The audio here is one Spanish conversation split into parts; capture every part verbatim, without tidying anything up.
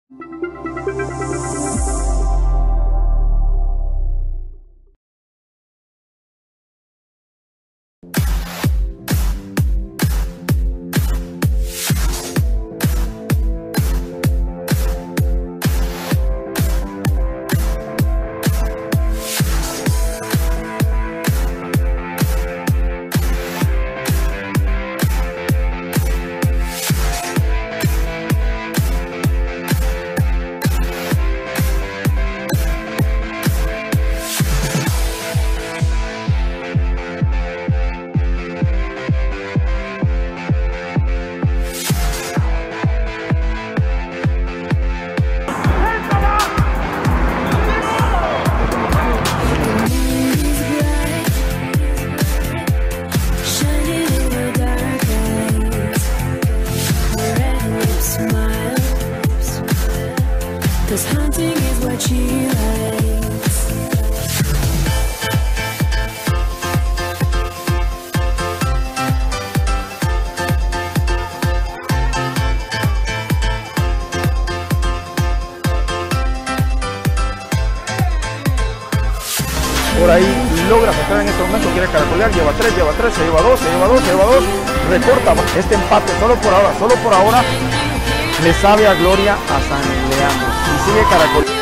Por ahí logra sacar en este momento, quiere caracolear, lleva tres, lleva tres, se lleva dos, se lleva dos, se lleva dos, recorta este empate solo por ahora, solo por ahora le sabe a gloria a San Leandro y sigue caracoleando.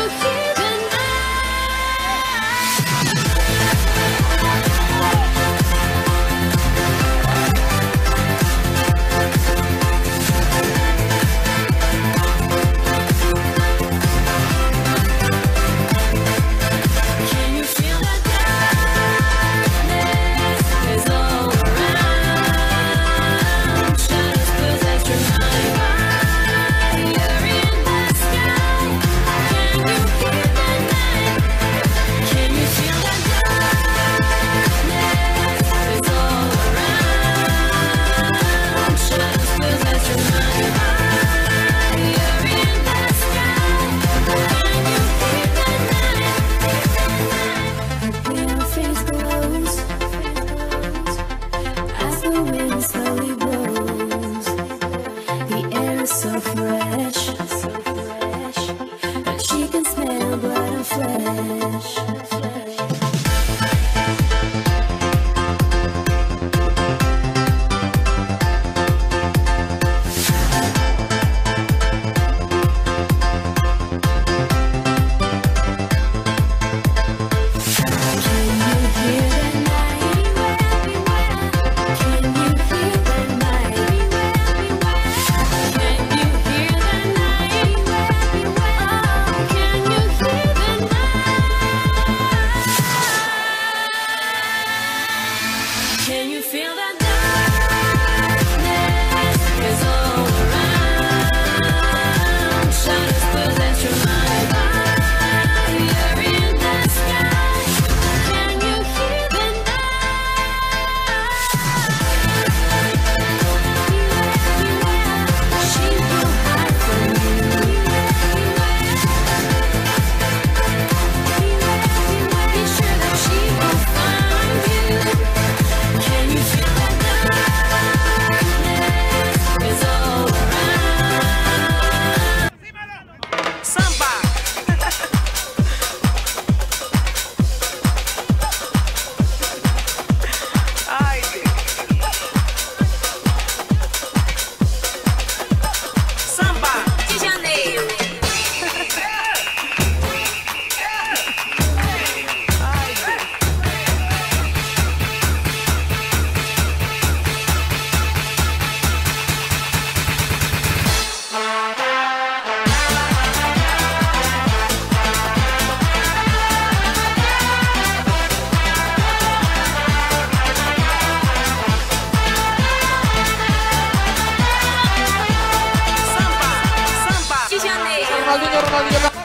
Ronaldinho, Ronaldinho, la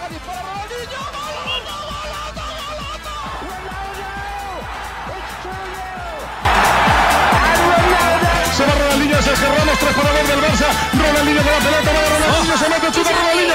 se va Ronaldinho, es Sergio Ramos, tres para dos del Barça. Ronaldinho con la pelota, va Ronaldinho, se mete, chuta Ronaldinho.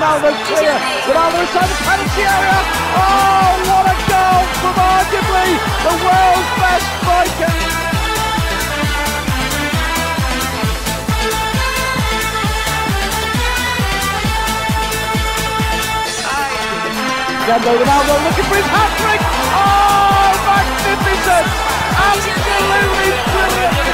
Ronaldo clear. Ronaldo inside the penalty area. Oh, what a goal from arguably the world's best striker. Ronaldo looking for his hat-trick. Oh, magnificent. Absolutely brilliant.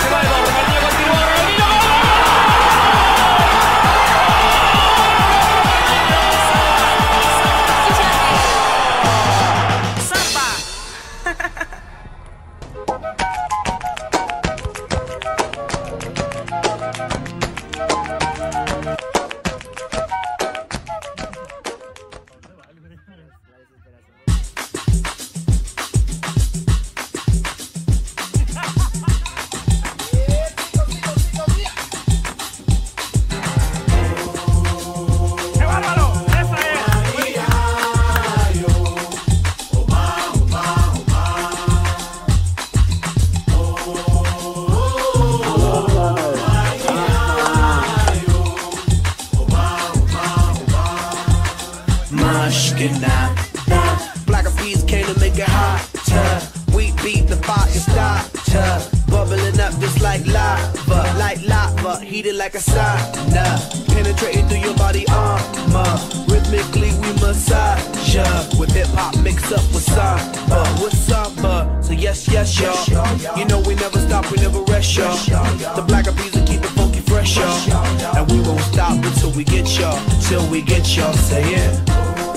Black of peas came to make it hotter. We beat the fire starter, bubbling up just like lava, like lava, heated like a sauna, penetrating through your body armor. Rhythmically we massage ya, with hip hop mixed up with samba, with samba. So yes, yes, y'all. You know we never stop, we never rest, y'all. The Black of peas will keep it funky fresh, y'all. And we won't stop until we get y'all, till we get y'all. Say it.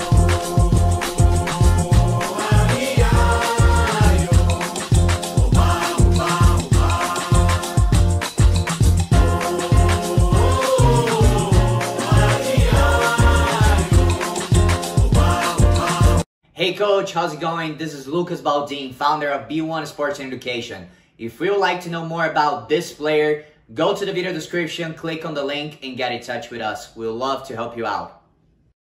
Hey coach, how's it going? This is Lucas Baldin, founder of B one Sports and Education. If you would like to know more about this player, go to the video description, click on the link and get in touch with us. We'd love to help you out.